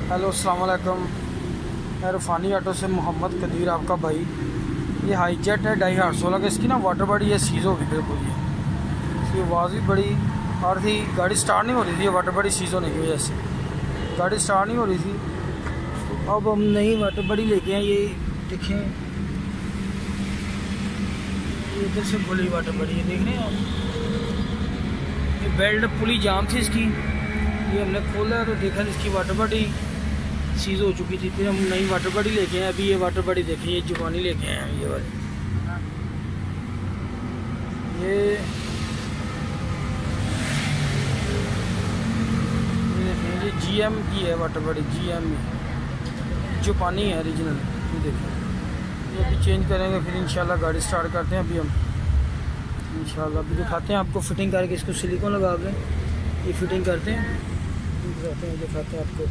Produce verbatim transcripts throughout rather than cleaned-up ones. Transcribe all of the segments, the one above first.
Hello अस्सलाम वालेकुम। मैं रूफ़ानी ऑटो से मोहम्मद कदीर आपका भाई। ये हाई जेट है ढाई आठ सोलह का, इसकी ना वाटर बॉडी ये सीज़ होगी बिल्कुल। ये इसकी आवाज़ भी बड़ी और थी, गाड़ी स्टार्ट नहीं हो रही थी ये वाटर बॉडी सीज़ होने की वजह से गाड़ी स्टार्ट नहीं हो रही थी। तो अब हम नई वाटर बॉडी लेके आए। ये देखें, ये इधर से खुली वाटर बॉडी है, देख रहे हैं आप। ये बेल्ट पुली जाम थी इसकी, ये हमने खोला तो देखा इसकी वाटर बॉडी सीज़ हो चुकी थी। फिर हम नई वाटर बॉडी लेके आए। अभी ये वाटर बॉडी देखें, ये जुबानी लेके आए हैं ये वाली। ये ये जी एम की है वाटर बॉडी, जी एम में जो पानी है ओरिजिनल। ये देखें, ये अभी चेंज करेंगे फिर इंशाल्लाह गाड़ी स्टार्ट करते हैं। अभी हम इंशाल्लाह अभी दिखाते हैं आपको फिटिंग करके, इसको सिलिकॉन लगा के ये फिटिंग करते हैं, दिखाते हैं दिखाते हैं आपको।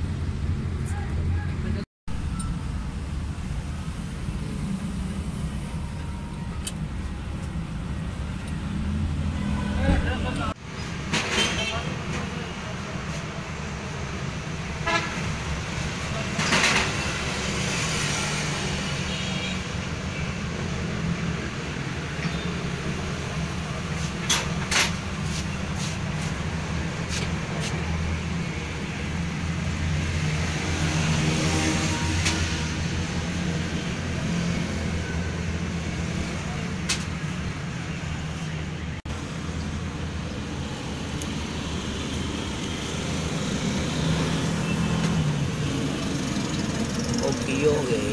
ओके हो गए।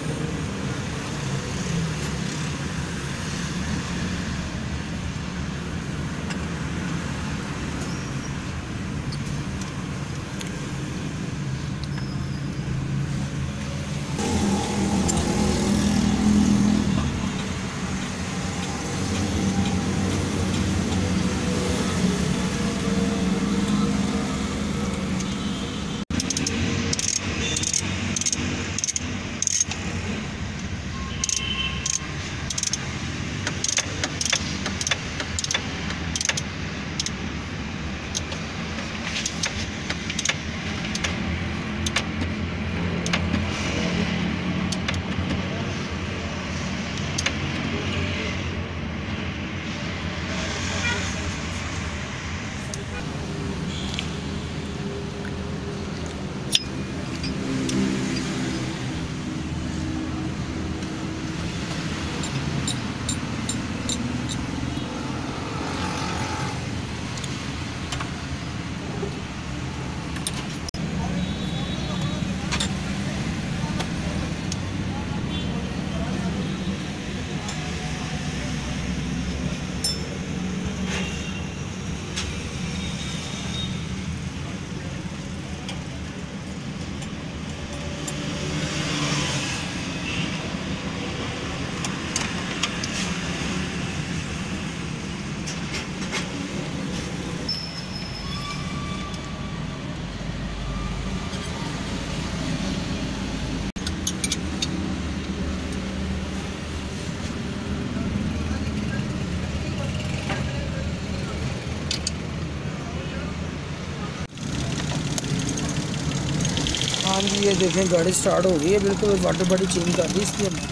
हाँ जी, ये देखें गाड़ी स्टार्ट हो गई है बिल्कुल। वाटर बॉडी चेंज कर दी इसकी हमने,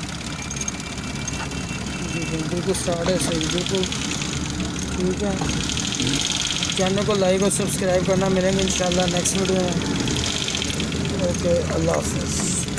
देखें बिल्कुल स्टार्ट है सही, बिल्कुल ठीक है। चैनल को लाइक और सब्सक्राइब करना। मिलेंगे इंशाल्लाह नेक्स्ट वीडियो में। ओके, अल्लाह हाफ़िज़।